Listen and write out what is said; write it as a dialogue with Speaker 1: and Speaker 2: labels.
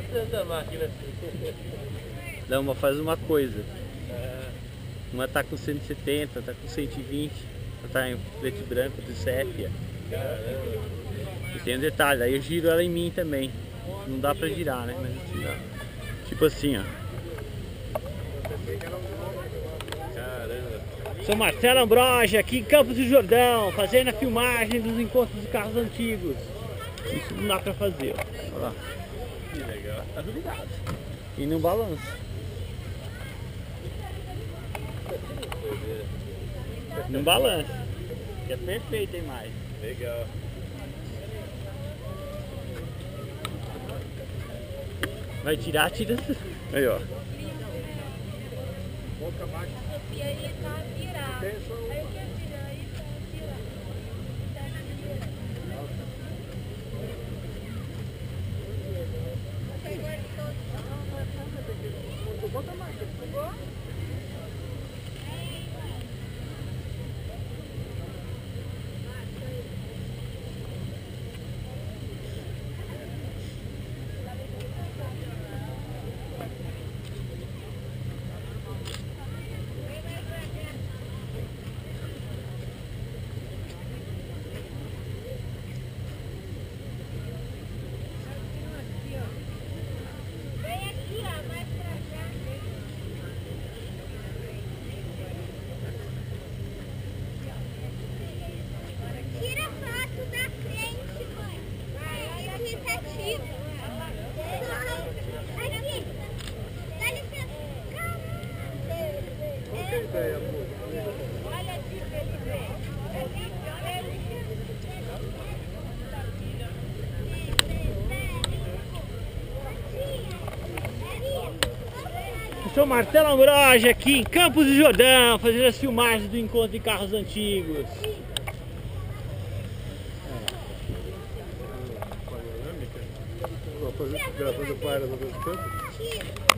Speaker 1: Tanta máquina.
Speaker 2: Não, uma faz uma coisa. Uma tá com 170, tá com 120, tá em preto e branco de sépia.
Speaker 1: Caramba.
Speaker 2: E tem um detalhe, aí eu giro ela em mim também. Não dá pra girar, né? Mas assim, tipo assim, ó.
Speaker 1: Caramba.
Speaker 2: Sou Marcelo Ambrogi, aqui em Campos do Jordão, fazendo a filmagem dos encontros de carros antigos. Isso não dá pra fazer, ó. Olha lá.
Speaker 1: Que legal. Tá tudo ligado.
Speaker 2: E não balança. Não balança. É perfeita a imagem.
Speaker 1: Legal.
Speaker 2: Vai tirar, tira. Aí, ó.
Speaker 1: Pouca máquina.
Speaker 3: E aí tá virado. Aí eu quero tirar, aí tá virado.
Speaker 1: Bota a máquina.
Speaker 3: Pegou? Tira foto da frente, mãe. Vai, aplicativo. Aqui. Dá licença.
Speaker 1: Qual que é a ideia, amor?
Speaker 3: Olha aqui pra ele ver.
Speaker 2: Eu sou Marcelo Ambrogi, aqui em Campos do Jordão, fazendo as filmagens do encontro de carros antigos.
Speaker 1: Panorâmica? Vou fazer gravando para o campo.